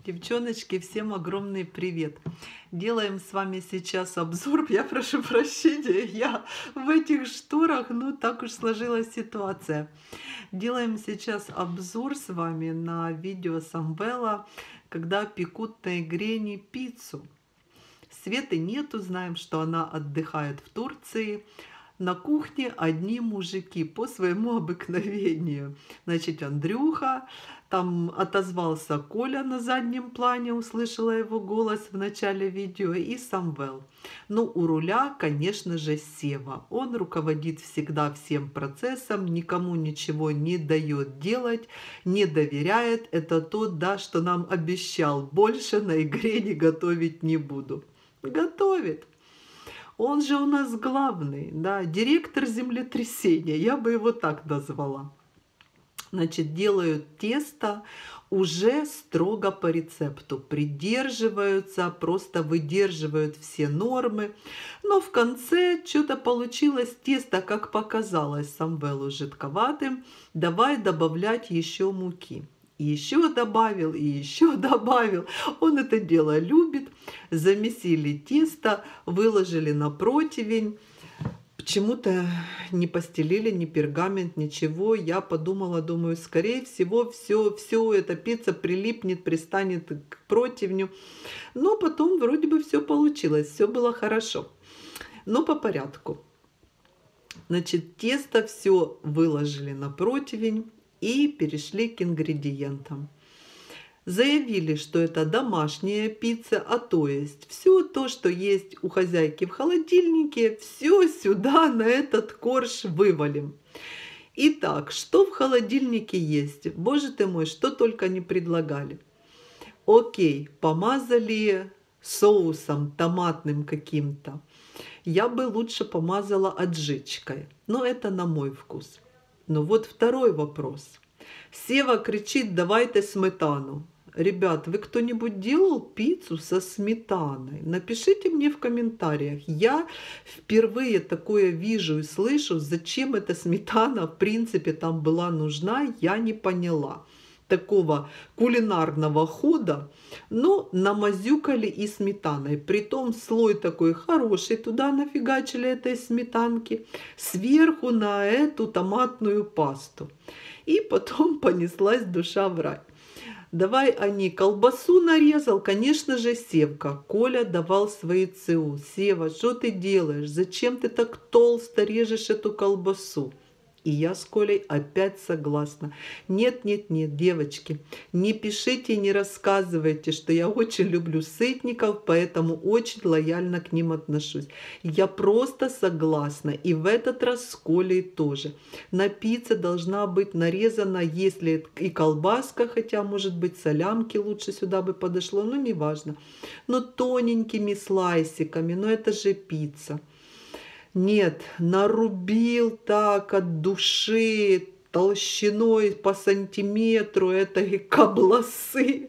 Девчоночки, всем огромный привет! Делаем с вами сейчас обзор. Я прошу прощения, я в этих шторах, ну так уж сложилась ситуация. Делаем сейчас обзор с вами на видео Самвела, когда пекут на Игрене пиццу. Светы нету, знаем, что она отдыхает в Турции. На кухне одни мужики по своему обыкновению. Значит, Андрюха, там отозвался Коля на заднем плане, услышала его голос в начале видео, и Самвел. Ну, у руля, конечно же, Сева. Он руководит всегда всем процессом, никому ничего не дает делать, не доверяет. Это тот, да, что нам обещал. Больше на игре не готовить не буду. Готовит. Он же у нас главный, да, директор землетрясения, я бы его так назвала. Значит, делают тесто уже строго по рецепту, придерживаются, просто выдерживают все нормы. Но в конце что-то получилось тесто, как показалось Самвелу, жидковатым. Давай добавлять еще муки. И еще добавил, и еще добавил. Он это дело любит. Замесили тесто, выложили на противень. Почему-то не постелили ни пергамент, ничего. Я подумала, думаю, скорее всего, все эта пицца прилипнет, пристанет к противню. Но потом вроде бы все получилось, все было хорошо. Но по порядку. Значит, тесто все выложили на противень и перешли к ингредиентам. Заявили, что это домашняя пицца, а то есть все то, что есть у хозяйки в холодильнике, все сюда на этот корж вывалим. Итак, что в холодильнике есть? Боже ты мой, что только не предлагали. Окей, помазали соусом томатным каким-то. Я бы лучше помазала аджичкой, но это на мой вкус. Но вот второй вопрос. Сева кричит: давайте сметану. Ребят, вы кто-нибудь делал пиццу со сметаной? Напишите мне в комментариях. Я впервые такое вижу и слышу. Зачем эта сметана в принципе там была нужна, я не поняла. Такого кулинарного хода, но намазюкали и сметаной. Притом слой такой хороший, туда нафигачили этой сметанки, сверху на эту томатную пасту. И потом понеслась душа в рай. Давай они, колбасу нарезал, конечно же, Севка. Коля давал свои ЦУ. Сева, что ты делаешь? Зачем ты так толсто режешь эту колбасу? И я с Колей опять согласна. Нет, нет, нет, девочки, не пишите, не рассказывайте, что я очень люблю сытников, поэтому очень лояльно к ним отношусь. Я просто согласна. И в этот раз с Колей тоже. На пицце должна быть нарезана, если и колбаска, хотя, может быть, солямки лучше сюда бы подошло, но неважно. Но тоненькими слайсиками, но это же пицца. Нет, нарубил так от души, толщиной по сантиметру этой колбасы,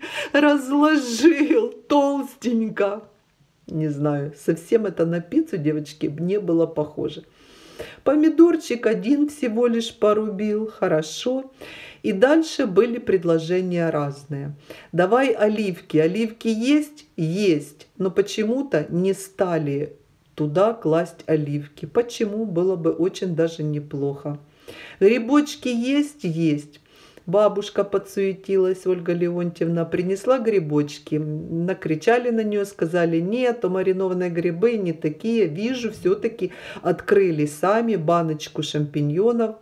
разложил толстенько. Не знаю, совсем это на пиццу, девочки, не было похоже. Помидорчик один всего лишь порубил, хорошо. И дальше были предложения разные. Давай оливки. Оливки есть? Есть. Но почему-то не стали туда класть оливки. Почему? Было бы очень даже неплохо. Грибочки есть? Есть. Бабушка подсуетилась, Ольга Леонтьевна, принесла грибочки. Накричали на нее, сказали: нет, то маринованные грибы не такие. Вижу, все-таки открыли сами баночку шампиньонов.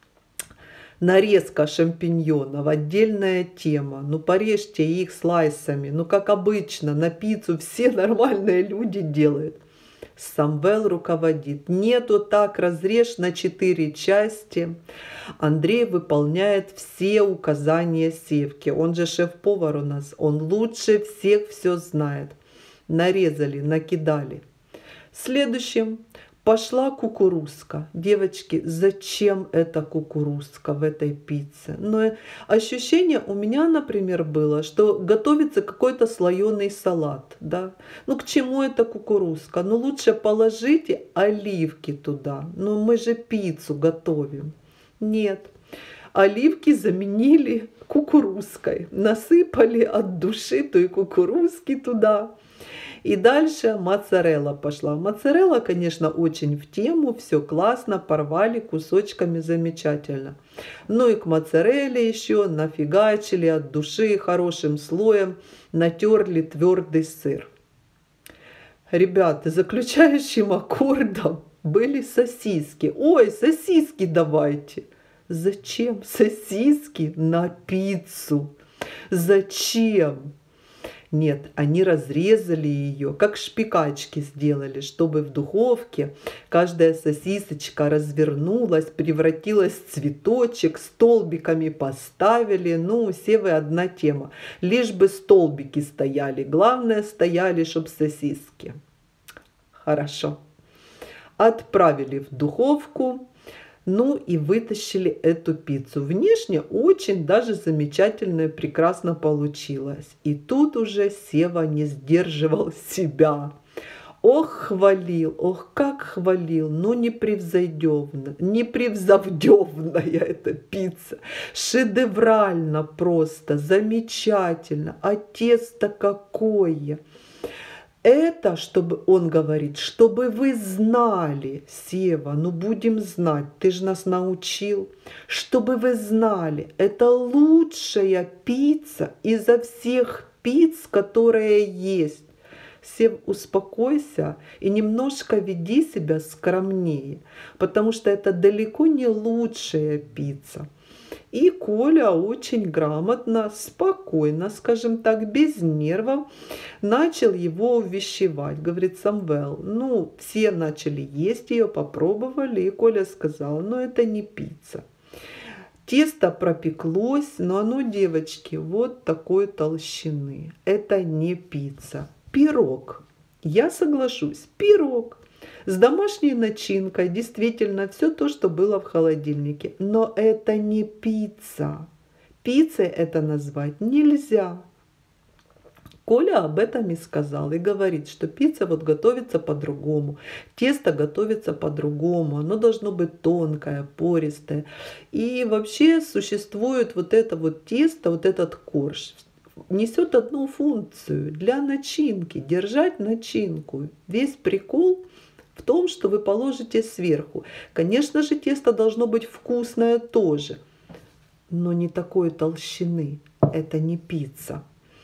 Нарезка шампиньонов, отдельная тема. Ну, порежьте их слайсами. Ну, как обычно, на пиццу все нормальные люди делают. Самвел руководит. Нету так, разрежь на 4 части. Андрей выполняет все указания Севки. Он же шеф-повар у нас. Он лучше всех все знает. Нарезали, накидали. Следующим пошла кукурузка. Девочки, зачем эта кукурузка в этой пицце? Но ощущение у меня, например, было, что готовится какой-то слоеный салат. Да? Ну к чему эта кукурузка? Ну лучше положите оливки туда. Ну мы же пиццу готовим. Нет. Оливки заменили кукурузкой. Насыпали от души той кукурузки туда. И дальше моцарелла пошла. Моцарелла, конечно, очень в тему, все классно, порвали кусочками замечательно. Ну и к моцарелле еще нафигачили от души хорошим слоем, натерли твердый сыр. Ребята, заключающим аккордом были сосиски. Ой, сосиски давайте. Зачем сосиски на пиццу? Зачем? Нет, они разрезали ее, как шпикачки сделали, чтобы в духовке каждая сосисочка развернулась, превратилась в цветочек, столбиками поставили. Ну, все вы одна тема. Лишь бы столбики стояли. Главное, стояли, чтоб сосиски. Хорошо. Отправили в духовку. Ну и вытащили эту пиццу. Внешне очень даже замечательно и прекрасно получилось. И тут уже Сева не сдерживал себя. Ох, хвалил, ох, как хвалил, но непревзойденная эта пицца. Шедеврально просто, замечательно. А тесто какое! Это, чтобы, он говорит, чтобы вы знали, Сева, ну будем знать, ты же нас научил, чтобы вы знали, это лучшая пицца изо всех пиц, которые есть. Сев, успокойся и немножко веди себя скромнее, потому что это далеко не лучшая пицца. И Коля очень грамотно, спокойно, скажем так, без нервов начал его увещевать. Говорит: Самвел, ну все начали есть ее, попробовали, и Коля сказал: ну это не пицца. Тесто пропеклось, но оно, девочки, вот такой толщины. Это не пицца. Пирог. Я соглашусь, пирог. С домашней начинкой, действительно, все то, что было в холодильнике. Но это не пицца. Пиццей это назвать нельзя. Коля об этом и сказал. И говорит, что пицца вот готовится по-другому. Тесто готовится по-другому. Оно должно быть тонкое, пористое. И вообще существует вот это вот тесто, вот этот корж. Несет одну функцию для начинки. Держать начинку. Весь прикол в том, что вы положите сверху. Конечно же, тесто должно быть вкусное тоже, но не такой толщины. Это не пицца.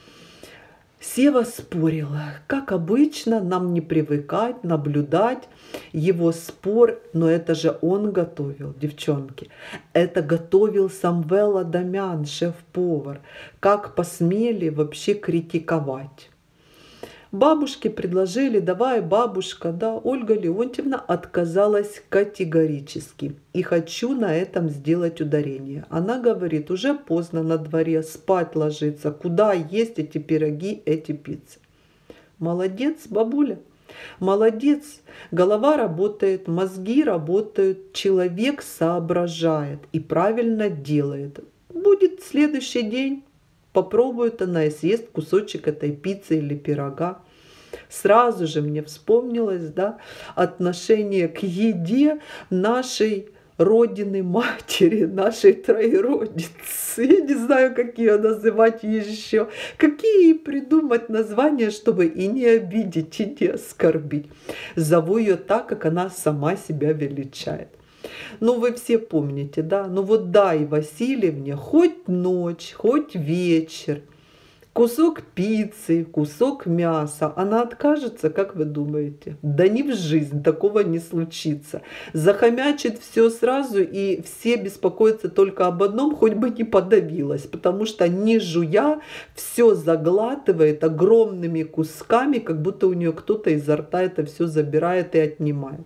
Сева спорил. Как обычно, нам не привыкать, наблюдать его спор, но это же он готовил, девчонки. Это готовил Самвел Адамян, шеф-повар. Как посмели вообще критиковать? Бабушке предложили: давай, бабушка, да, Ольга Леонтьевна отказалась категорически. И хочу на этом сделать ударение. Она говорит: уже поздно на дворе, спать ложиться, куда есть эти пироги, эти пиццы. Молодец, бабуля, молодец. Голова работает, мозги работают, человек соображает и правильно делает. Будет следующий день. Попробует она и съест кусочек этой пиццы или пирога. Сразу же мне вспомнилось, да, отношение к еде нашей родины матери, нашей троеродицы. Я не знаю, как ее называть еще. Какие придумать названия, чтобы и не обидеть, и не оскорбить. Зову ее так, как она сама себя величает. Ну, вы все помните, да? Ну вот дай Васильевне хоть ночь, хоть вечер, кусок пиццы, кусок мяса. Она откажется, как вы думаете? Да ни в жизнь, такого не случится. Захомячит все сразу, и все беспокоятся только об одном, хоть бы не подавилась, потому что, не жуя, все заглатывает огромными кусками, как будто у нее кто-то изо рта это все забирает и отнимает.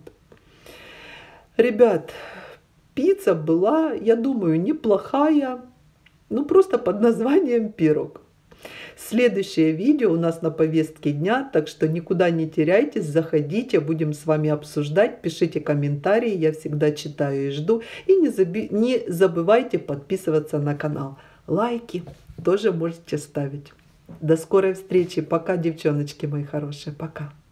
Ребят, пицца была, я думаю, неплохая, ну просто под названием пирог. Следующее видео у нас на повестке дня, так что никуда не теряйтесь, заходите, будем с вами обсуждать, пишите комментарии, я всегда читаю и жду. И не забывайте подписываться на канал. Лайки тоже можете ставить. До скорой встречи. Пока, девчоночки мои хорошие. Пока.